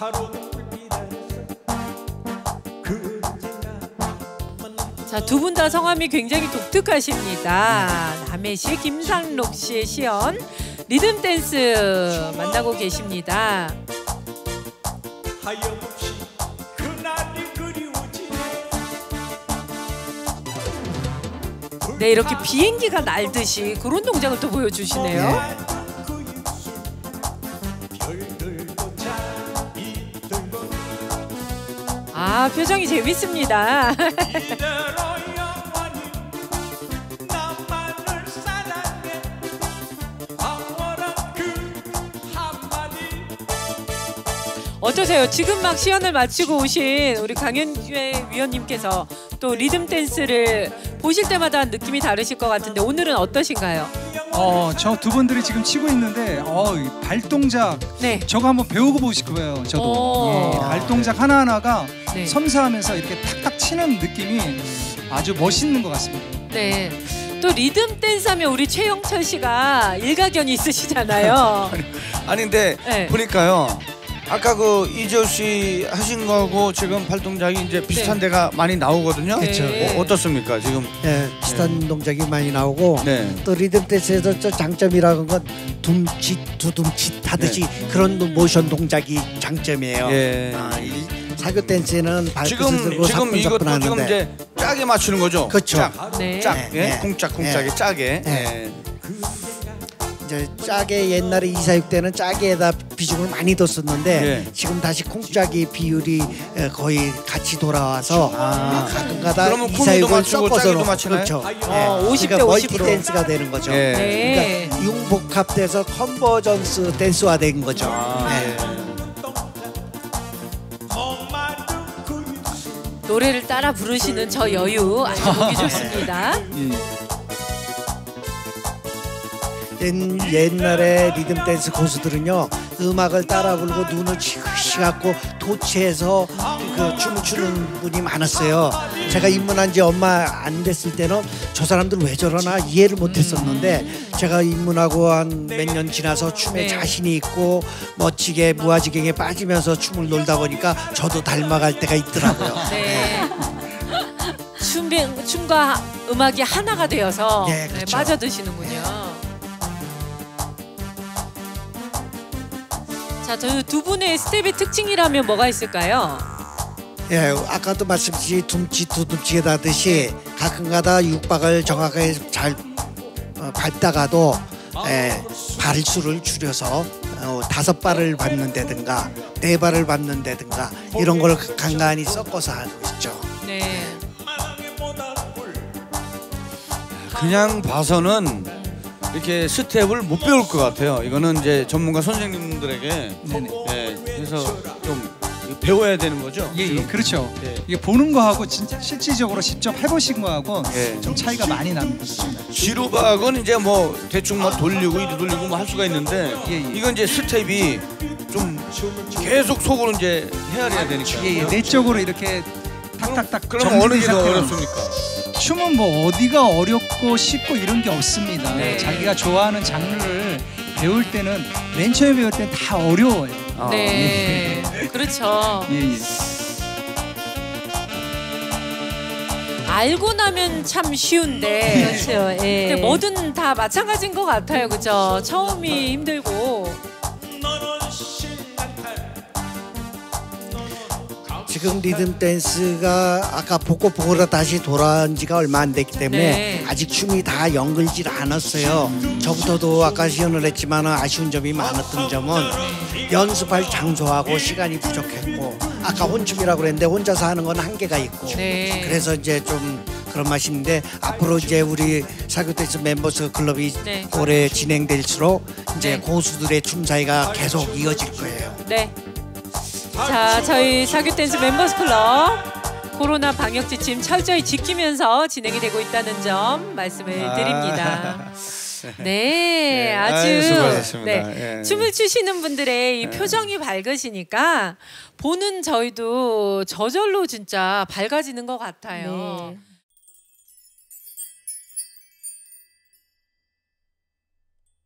자, 두 분 다 성함이 굉장히 독특하십니다. 남해시 김상록 씨의 시연 리듬 댄스 만나고 계십니다. 네, 이렇게 비행기가 날듯이 그런 동작을 또 보여주시네요. 아, 표정이 재밌습니다. 어떠세요? 지금 막 시연을 마치고 오신 우리 강현주의 위원님께서 또 리듬 댄스를 보실 때마다 느낌이 다르실 것 같은데 오늘은 어떠신가요? 저 두 분들이 지금 치고 있는데 이 발동작 네. 저거 한번 배우고 보고 싶어요. 저도. 예, 발동작 하나하나가 네. 섬세하면서 이렇게 탁탁 치는 느낌이 아주 멋있는 것 같습니다. 네. 또 리듬 댄스 하면 우리 최영철 씨가 일가견이 있으시잖아요. 아니 근데 네. 보니까요. 아까 그 이재호 씨 하신 거하고 지금 발동작이 이제 비슷한 네. 데가 많이 나오거든요. 그렇죠. 어떻습니까 지금? 네, 비슷한 동작이 많이 나오고 네. 또 리듬 댄스에서 저 장점이라는 건 둠칫 두둠칫 하듯이 그런 모션 동작이 장점이에요. 예. 이 사교 댄스는 발끝을 들고 지금 이것도 사뿐사뿐 지금 하는데 이제 짜게 맞추는 거죠. 그렇죠. 짝, 네. 짝, 네, 예? 네. 쿵짝쿵짝에 네. 짜게. 네. 예. 이제 짜게 옛날에 이사육 때는 짜게에다 비중을 많이 뒀었는데 예. 지금 다시 콩짜기 비율이 거의 같이 돌아와서 가끔가다 그러면 콩도 이사육을 맞추고 섞어서 짜기도 맞추나요? 그렇죠. 50대 그러니까 50으로. 멀티 댄스가 되는 거죠. 예. 네. 그러니까 융복합돼서 컨버전스 댄스화 된 거죠. 네. 노래를 따라 부르시는 저 여유 아주 보기 좋습니다. 옛날에 리듬 댄스 고수들은요 음악을 따라 부르고 눈을 치갖고 도치해서 그 춤을 추는 분이 많았어요. 제가 입문한 지 얼마 안 됐을 때는 저 사람들 왜 저러나 이해를 못했었는데 제가 입문하고 한 몇 년 지나서 춤에 네. 자신이 있고 멋지게 무아지경에 빠지면서 춤을 놀다 보니까 저도 닮아갈 때가 있더라고요. 네. 춤과 음악이 하나가 되어서 네, 그렇죠. 빠져드시는군요. 자, 저 두 분의 스텝의 특징이라면 뭐가 있을까요? 예, 아까도 말씀드린 둠치 두둠치 하듯이 가끔가다 육박을 정확하게 잘 밟다가도 발수를 줄여서 5발을 밟는다든가 4발을 밟는다든가 이런 걸 간간히 섞어서 하고 있죠. 네. 그냥 봐서는 이렇게 스텝을 못 배울 것 같아요. 이거는 이제 전문가 선생님들에게 그래서 좀 배워야 되는 거죠. 예, 그렇죠. 예. 이게 보는 거하고 진짜 실질적으로 직접 해보신 거하고 예. 좀 차이가 많이 납니다. 지루박은 이제 뭐 대충 뭐 돌리고 이리 돌리고 뭐 할 수가 있는데 이건 이제 스텝이 좀 계속 속으로 이제 헤아려야 되니까. 예, 내적으로 이렇게 탁탁탁. 그럼 어느 게 더 어렵습니까? 춤은 뭐 어디가 어렵고 쉽고 이런 게 없습니다. 네. 자기가 좋아하는 장르를 배울 때는 맨 처음에 배울 때는 다 어려워요. 네. 그렇죠. 예. 알고 나면 참 쉬운데. 그렇죠. 예. 근데 뭐든 다 마찬가지인 것 같아요. 그죠? 처음이 힘들고. 지금 리듬 댄스가 아까 복고복고로 다시 돌아온 지가 얼마 안 됐기 때문에 네. 아직 춤이 다 연글질 않았어요. 저부터도 아까 시연을 했지만 아쉬운 점이 많았던 점은 연습할 장소하고 시간이 부족했고 아까 혼춤이라고 그랬는데 혼자서 하는 건 한계가 있고 네. 그래서 이제 좀 그런 맛이 있는데 앞으로 이제 우리 사교 댄스 멤버스 클럽이 네. 올해 진행될수록 이제 네. 고수들의 춤 사이가 계속 이어질 거예요. 네. 자, 저희 사교 댄스 멤버스 클럽 코로나 방역 지침 철저히 지키면서 진행이 되고 있다는 점 말씀을 드립니다. 네, 아주 수고하셨습니다. 네, 예. 춤을 추시는 분들의 이 표정이 밝으시니까 보는 저희도 저절로 진짜 밝아지는 것 같아요. 네.